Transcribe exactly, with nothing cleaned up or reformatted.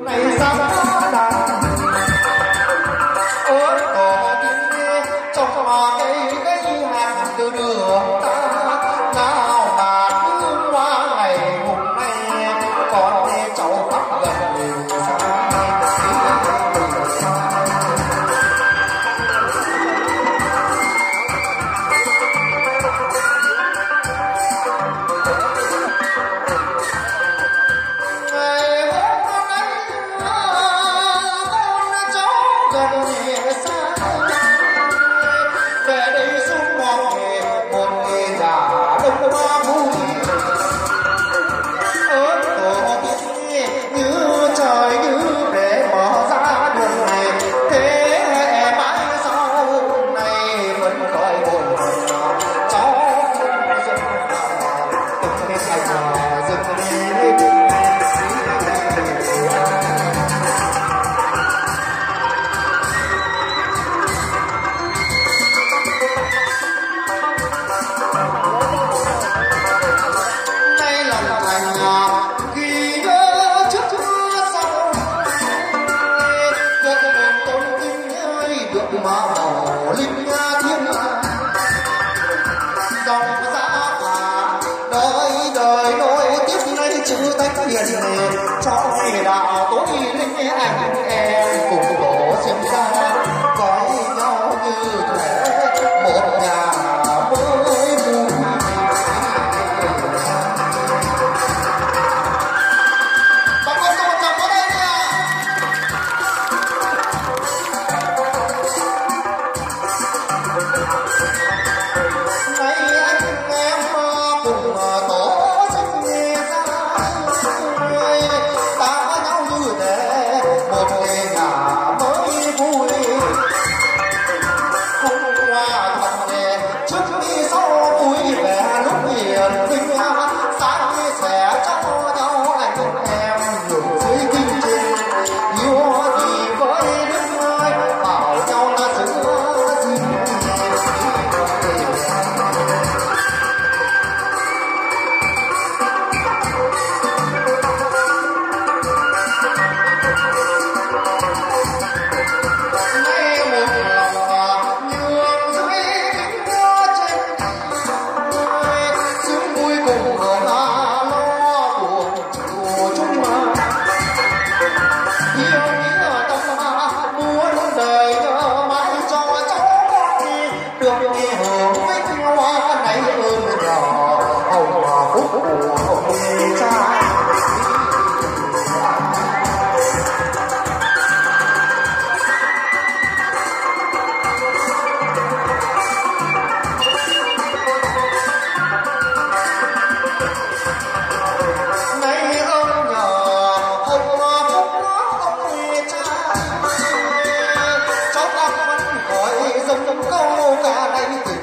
này dám đàn ôi có tiếng nghe trong mà cây cây hạt từ đường ta nào mà cứ qua ngày hôm nay còn nghe cháu khóc gần xa. Cho ngày đạo tối linh anh em cùng đổ xem ra coi nhau như thể một nhà mới vui. Bà con tôi chồng ở đây nha. Này anh em cùng tổ chức nghe ra ta nhau như thế một ngày nhà mới vui. Hôm qua thật nè trước khi sau vui vẻ lúc hiền vinh sáng sẽ cho nhau anh em hưởng dưới kinh trình yêu gì với đứa ơi bảo nhau là giữa gì. Câu ca đây